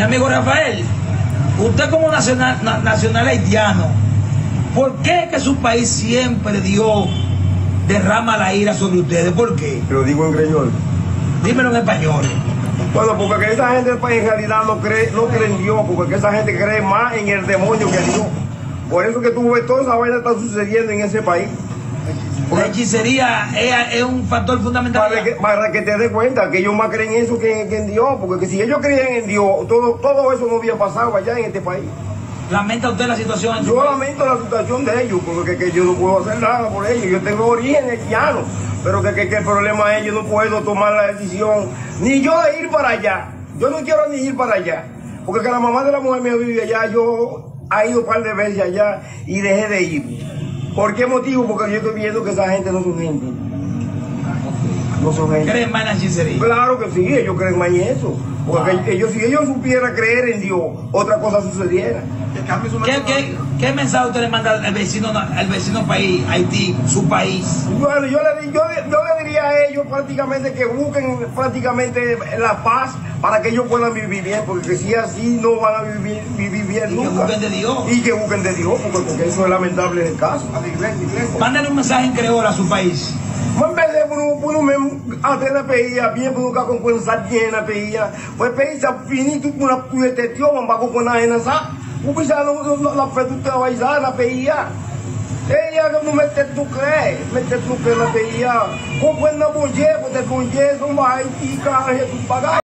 Mi amigo Rafael, usted como nacional haitiano, ¿por qué que su país siempre derrama la ira sobre ustedes? ¿Por qué? Te lo digo en creol. Dímelo en español. Bueno, porque esa gente del país en realidad no cree en Dios, porque esa gente cree más en el demonio que en Dios. Por eso que tú ves toda esa vaina está sucediendo en ese país. La hechicería es un factor fundamental. Para que te des cuenta que ellos más creen eso que en Dios, porque si ellos creían en Dios, todo eso no había pasado allá en este país. ¿Lamenta usted la situación en su Yo país? lamento la situación de ellos, porque que yo no puedo hacer nada por ellos. Yo tengo origen haitiano, pero que el problema es yo no puedo tomar la decisión, ni yo de ir para allá. Yo no quiero ni ir para allá, porque que la mamá de la mujer mía vive allá, yo he ido un par de veces allá y dejé de ir. ¿Por qué motivo? Porque yo estoy viendo que esa gente no son gente. No son gente. ¿Creen más en la hechicería? Claro que sí, ellos creen más en eso. Porque si ellos supieran creer en Dios, otra cosa sucediera. ¿Qué mensaje usted le manda al vecino país, Haití, su país? Bueno, yo le diría a ellos prácticamente que busquen prácticamente la paz para que ellos puedan vivir bien, porque si así no van a vivir bien nunca. Que busquen de Dios. Y que busquen de Dios, porque eso es lamentable en el caso. Mándenle un mensaje en creol a su país. En vez de hacer la peía, bien buscar con pensar bien la peía, pues peía finito una puetetión, man bago con la enasa, ubisa la fetuta vaisa la peía. Ella no mete tu crees la peía, con buena bolle, pues te conye, son más y caje tu pagar.